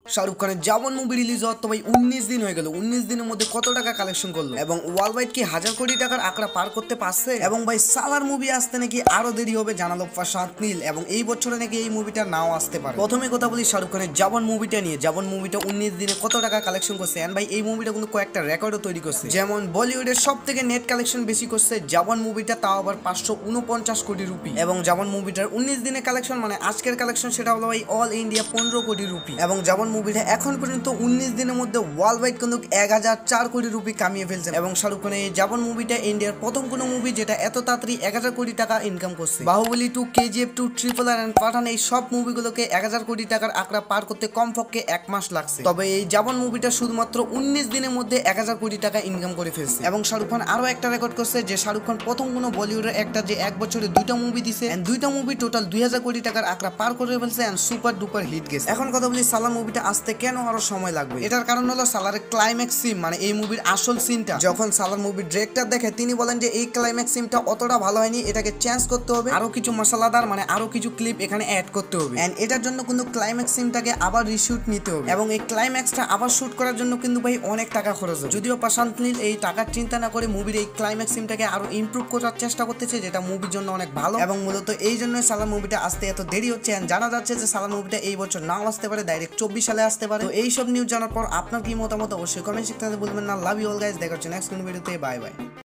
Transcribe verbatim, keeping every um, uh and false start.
শাহরুখ খানের Jawan movie release হওয়ার তো ভাই উনিশ দিন হয়ে গেল। উনিশ দিনের মধ্যে কত টাকা কালেকশন করলো এবং ওয়ার্ল্ড ওয়াইড কি হাজার কোটি টাকার আঁকড়া পার করতে পারছে? এবং ভাই সালার মুভি আসতে নাকি আরো দেরি হবে জানালো প্রশান্ত নীল, এবং এই বছরে নাকি এই মুভিটা নাও আসতে পারে। প্রথমে কথা বলি শাহরুখ খানের জাওয়ান মুভিটা নিয়ে। জাওয়ান মুভিটা উনিশ দিনে কত টাকা কালেকশন করছে, এন্ড ভাই এই মুভিটা কিন্তু কয়েকটা রেকর্ডও তৈরি করছে। যেমন বলিউডের সব থেকে নেট কালেকশন বেশি করছে জাওয়ান মুভিটা, তাও আবার পাঁচশো উনপঞ্চাশ কোটি রুপি। এবং জাওয়ান মুভিটার উনিশ দিনে কালেকশন মানে আজকের কালেকশন সেটা হলো ভাই অল ইন্ডিয়া পনেরো কোটি রুপি। এবং জাওয়ান মুভিটা এখন পর্যন্ত উনিশ দিনের মধ্যে ওয়ার্ল্ড ওয়াইড কিন্তু এক হাজার চার কোটি রুপি কামিয়ে ফেলছে। এবং শাহরুখ খানের এই জাওয়ান মুভিটা ইন্ডিয়ার প্রথম কোনো মুভি যেটা এত তাড়াতাড়ি এক হাজার কোটি টাকা ইনকাম করছে। Baahubali two, KGF two, triple R and Pathaan এই সব মুভিগুলোকে এক হাজার কোটি টাকার আঁকড়া পার করতে কমপক্ষে এক মাস লাগছে। তবে এই জাওয়ান মুভিটা শুধুমাত্র উনিশ দিনের মধ্যে এক হাজার কোটি টাকা ইনকাম করে ফেলছে। এবং শাহরুখ খান আরো একটা রেকর্ড করছে যে শাহরুখ খান প্রথম কোনো বলিউডের একটা যে এক বছরে দুইটা মুভি দিছে, এন্ড দুইটা মুভি টোটাল দুই হাজার কোটি টাকার আঁকড়া পার করে ফেলছে এন্ড সুপার ডুপার হিট গেছে। এখন কথা বলি সালার মুভিটা আসতে কেন আরো সময় লাগবে। এটার কারণ হলো সালারের ক্লাইম্যাক্স সিন, মানে এই মুভির আসল সিনটা যখন সালার মুভির ডিরেক্টর দেখে তিনি বলেন যে এই ক্লাইম্যাক্স সিনটা অতটা ভালো হয়নি, এটাকে চেঞ্জ করতে হবে, আরো কিছু মশলাদার মানে আরো কিছু ক্লিপ এখানে অ্যাড করতে হবে, এন্ড এটার জন্য কিন্তু ক্লাইম্যাক্স সিনটাকে আবার রিশুট নিতে হবে। এবং এই ক্লাইম্যাক্সটা আবার শুট করার জন্য কিন্তু ভাই অনেক টাকা খরচ হবে। যদিও প্রশান্ত নীল এই টাকার চিন্তা না করে মুভির এই ক্লাইম্যাক্স সিনটাকে আরো ইমপ্রুভ করার চেষ্টা করতেছে, যেটা মুভির জন্য অনেক ভালো। এবং মূলত এই জন্যই সালার মুভিটা আসতে এত দেরি হচ্ছে। জানা যাচ্ছে যে সালার মুভিটা এই বছর নাও আসতে পারে, ডাইরেক্ট চব্বিশ সালে আসতে পারে। তো এইসব নিউজ জানার পর আপনার কি মতামত অবশ্যই কমেন্ট সেকশনে বলবেন না। লাভ ইউ অল গাইস, দেখা হচ্ছে নেক্সট কোন ভিডিওতে। Bye by.